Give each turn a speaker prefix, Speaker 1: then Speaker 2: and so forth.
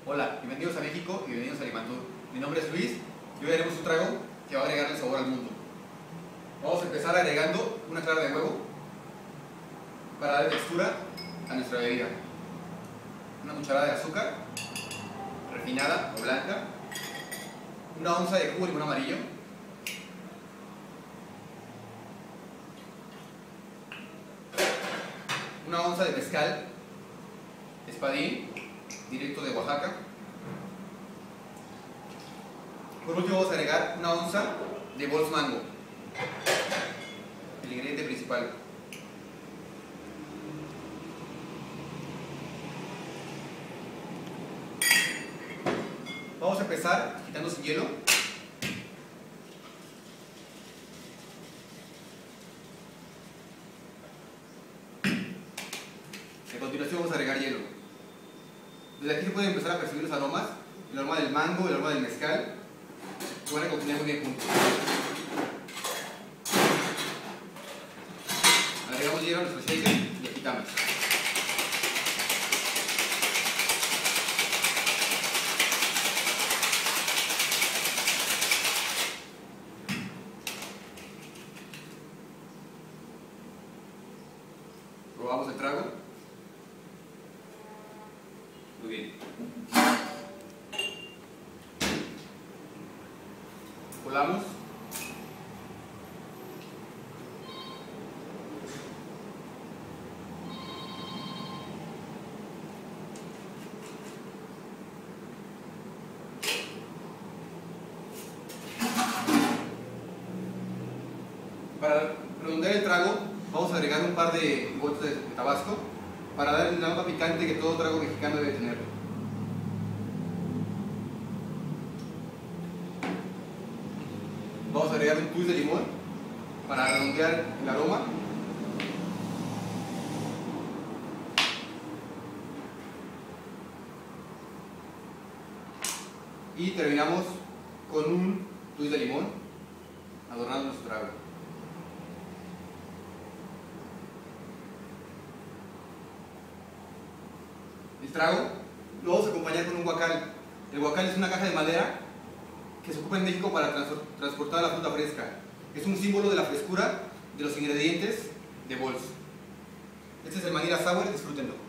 Speaker 1: Hola, bienvenidos a México y bienvenidos a Limantur. Mi nombre es Luis y hoy haremos un trago que va a agregarle sabor al mundo. Vamos a empezar agregando una clara de huevo para darle textura a nuestra bebida. Una cucharada de azúcar refinada o blanca, una onza de jugo de limón amarillo, una onza de mezcal espadín directo de Oaxaca. Por último vamos a agregar una onza de Bols Mango, el ingrediente principal. Vamos a empezar quitando sin hielo. A continuación vamos a agregar hielo. Desde aquí se pueden empezar a percibir los aromas, el aroma del mango, el aroma del mezcal, que van a combinar muy bien juntos. Agregamos hielo a nuestro shaker y agitamos. Probamos el trago. Muy bien. Colamos. Para redondear el trago, vamos a agregar un par de gotas de tabasco para darle la nota picante que todo trago mexicano debe tener. Vamos a agregar un twist de limón para redondear el aroma. Y terminamos con un twist de limón adornando nuestro trago. El trago lo vamos a acompañar con un guacal. El guacal es una caja de madera que se ocupa en México para transportar la fruta fresca. Es un símbolo de la frescura de los ingredientes de Bols. Este es el Manila Sour, disfrútenlo.